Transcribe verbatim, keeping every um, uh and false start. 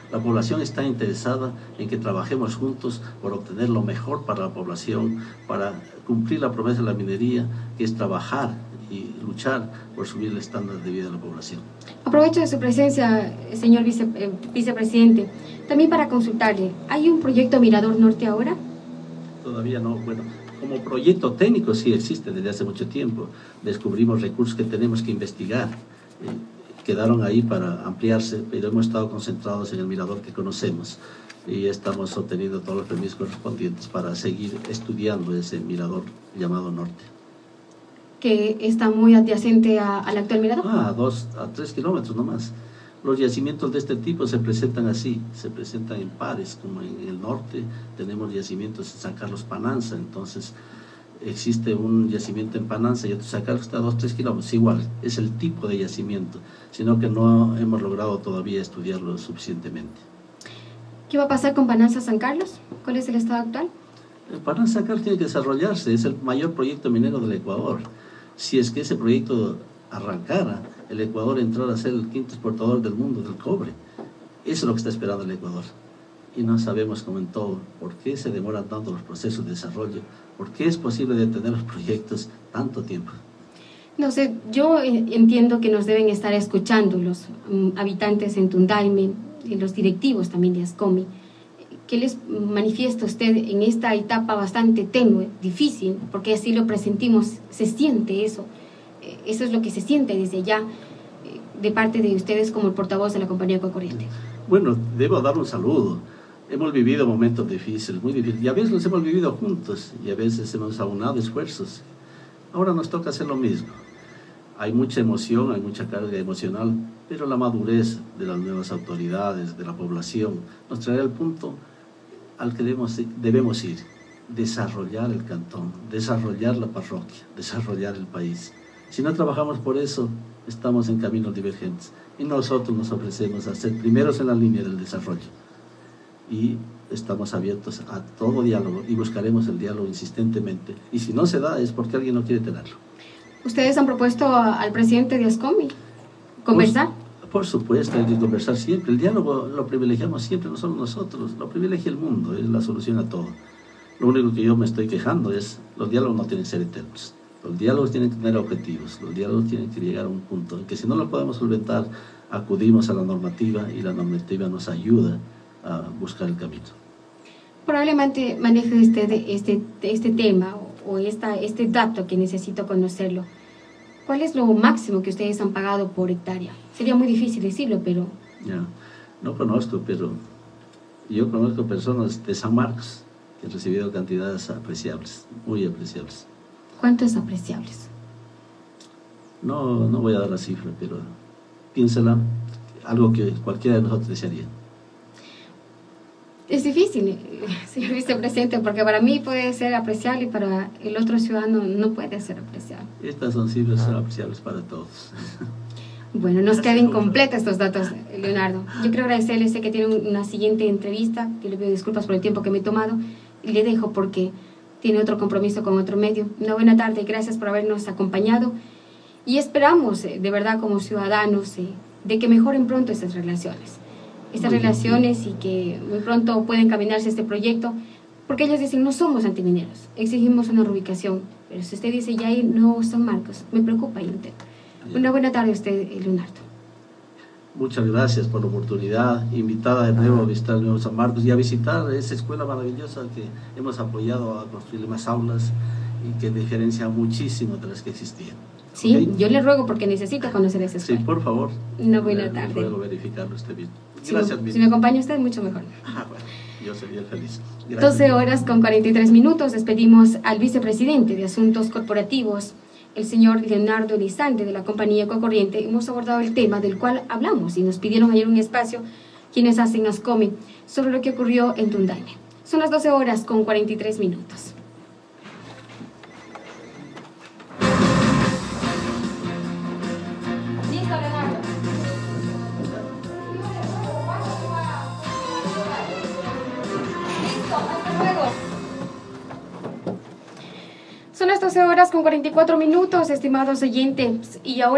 La población está interesada en que trabajemos juntos por obtener lo mejor para la población, para cumplir la promesa de la minería, que es trabajar y luchar por subir el estándar de vida de la población. Aprovecho de su presencia, señor vice, eh, vicepresidente, también para consultarle, ¿hay un proyecto Mirador Norte ahora? Todavía no, bueno, como proyecto técnico sí existe desde hace mucho tiempo. Descubrimos recursos que tenemos que investigar, eh, quedaron ahí para ampliarse, pero hemos estado concentrados en el mirador que conocemos y estamos obteniendo todos los permisos correspondientes para seguir estudiando ese mirador llamado Norte. Que está muy adyacente a, al actual mirador. Ah, a dos, a tres kilómetros nomás. Los yacimientos de este tipo se presentan así, se presentan en pares, como en el norte tenemos yacimientos en San Carlos Pananza, entonces existe un yacimiento en Pananza y otro en San Carlos que está a dos, tres kilómetros, igual, es el tipo de yacimiento, sino que no hemos logrado todavía estudiarlo suficientemente. ¿Qué va a pasar con Pananza San Carlos? ¿Cuál es el estado actual? El Pananza San Carlos tiene que desarrollarse, es el mayor proyecto minero del Ecuador. Si es que ese proyecto arrancara, el Ecuador entrara a ser el quinto exportador del mundo del cobre. Eso es lo que está esperando el Ecuador. Y no sabemos, como en todo, por qué se demoran tanto los procesos de desarrollo, por qué es posible detener los proyectos tanto tiempo. No sé, yo entiendo que nos deben estar escuchando los um, habitantes en Tundaime, los directivos también de ASCOMI. ¿Qué les manifiesta usted en esta etapa bastante tenue, difícil, porque así lo presentimos, se siente eso? Eso es lo que se siente desde allá, de parte de ustedes como el portavoz de la compañía Ecocorriente. Bueno, debo dar un saludo. Hemos vivido momentos difíciles, muy difíciles, y a veces los hemos vivido juntos, y a veces hemos aunado esfuerzos. Ahora nos toca hacer lo mismo. Hay mucha emoción, hay mucha carga emocional, pero la madurez de las nuevas autoridades, de la población, nos traerá el punto al que debemos, debemos ir. Desarrollar el cantón, desarrollar la parroquia, desarrollar el país. Si no trabajamos por eso, estamos en caminos divergentes. Y nosotros nos ofrecemos a ser primeros en la línea del desarrollo. Y estamos abiertos a todo diálogo y buscaremos el diálogo insistentemente. Y si no se da, es porque alguien no quiere tenerlo. ¿Ustedes han propuesto a, al presidente de ASCOMI conversar? Por, por supuesto, hay que conversar siempre. El diálogo lo privilegiamos siempre, no solo nosotros. Lo privilegia el mundo, es la solución a todo. Lo único que yo me estoy quejando es, los diálogos no tienen que ser eternos. Los diálogos tienen que tener objetivos, los diálogos tienen que llegar a un punto en que si no lo podemos solventar, acudimos a la normativa y la normativa nos ayuda a buscar el camino. Probablemente maneje usted este, este tema o esta, este dato que necesito conocerlo. ¿Cuál es lo máximo que ustedes han pagado por hectárea? Sería muy difícil decirlo, pero... Ya, no conozco, pero yo conozco personas de San Marcos que han recibido cantidades apreciables, muy apreciables. ¿Cuántos apreciables? No, no voy a dar la cifra, pero piénsela, algo que cualquiera de nosotros desearía. Es difícil, señor vicepresidente, porque para mí puede ser apreciable y para el otro ciudadano no puede ser apreciable. Estas son cifras son apreciables para todos. Bueno, nos quedan incompletos estos datos, Leonardo. Yo quiero agradecerle, sé que tiene una siguiente entrevista, que le pido disculpas por el tiempo que me he tomado, y le dejo porque tiene otro compromiso con otro medio. Una buena tarde, gracias por habernos acompañado y esperamos, eh, de verdad, como ciudadanos, eh, de que mejoren pronto estas relaciones. Estas muy relaciones bien. Y que muy pronto pueden caminarse este proyecto, porque ellos dicen, no somos antimineros, exigimos una reubicación, pero si usted dice, ya hay no San Marcos, me preocupa y intento. Una buena tarde a usted, Leonardo. Muchas gracias por la oportunidad, invitada de nuevo a visitar el nuevo San Marcos y a visitar esa escuela maravillosa que hemos apoyado a construir más aulas y que diferencia muchísimo de las que existían. Sí, ¿Okay? Yo le ruego porque necesito conocer esa escuela. Sí, por favor. Una buena le, tarde. Le ruego verificarlo usted mismo. Gracias. Si me, si me acompaña usted, mucho mejor. Ah, bueno, yo sería feliz. Gracias. doce horas con cuarenta y tres minutos, despedimos al vicepresidente de Asuntos Corporativos, el señor Leonardo Elizalde, de la compañía Ecocorriente. Hemos abordado el tema del cual hablamos y nos pidieron ayer un espacio quienes hacen ASCOMI sobre lo que ocurrió en Tundaime. Son las doce horas con cuarenta y tres minutos. Listo, Leonardo. Listo, hasta luego. Son las doce horas con cuarenta y cuatro minutos, estimados oyentes, y ahora